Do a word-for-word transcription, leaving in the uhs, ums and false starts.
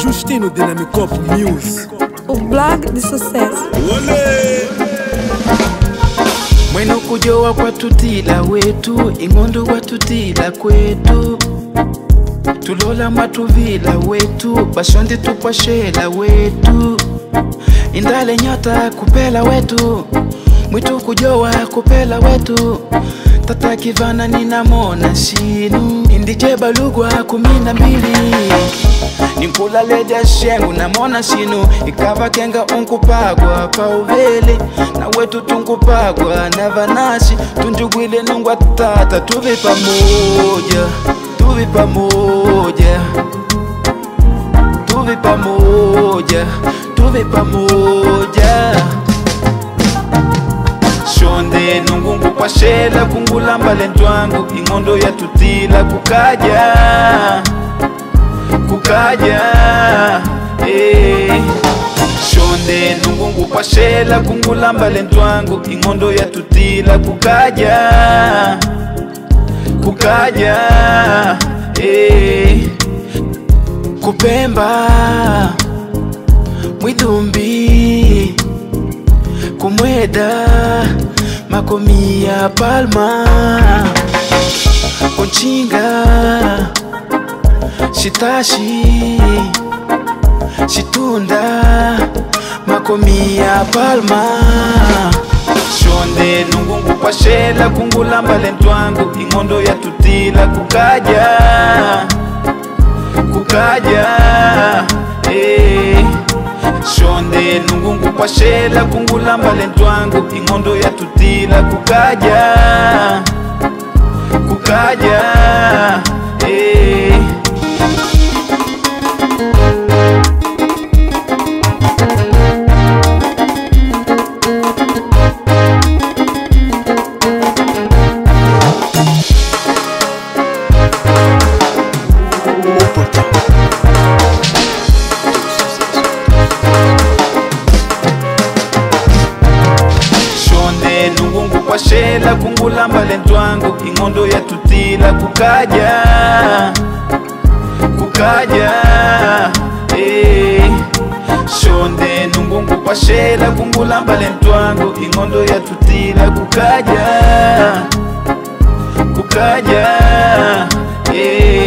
Justino Dinamicop News. O blog de sucesso. Olé! Mwenu kujowa kwa tutila wetu, ingondo wa tutila kwetu. Tulola matuvila wetu, bashonde tupashela wetu. Indale nyota kupela wetu, mwitu kujowa kupela wetu. Tata kivana ninamona shinu, indije balugwa kumina mbili. Ninkula leja shengu na mona shinu, ikava kenga unkupagwa pa uvele. Na wetu tunkupagwa na vanashi, tunjugwile nungwa tata. Tuvi pamoja, tuvi pamoja, tuvi pamoja, tuvi pamoja. Shonde nungungu kwa shela kungulamba lentwangu, ingondo ya tutila kukaja, kukaja, eh. Shonde nungungu kwa shela kungulamba lentwangu, ingondo ya tutila kukaja, kukaja, eh. Kupemba mwidumbi, kumweda makomia palma, kunchinga shitashi shitunda makomia palma. Shonde nungungu kwa shela kungulamba lentwangu, ingondo ya tutila kukaja, kukaja, eh. Shonde nungungu kwa shela kungulamba lentwangu, ingondo ya tutila kukaja, kukaja, eh. Nungungu kwa shela kungulamba lentwangu, ingondo ya tutila kukaja, kukaja, eh. Shonde nungungu kwa shela kungulamba lentwangu, ingondo ya tutila kukaja, kukaja, eh.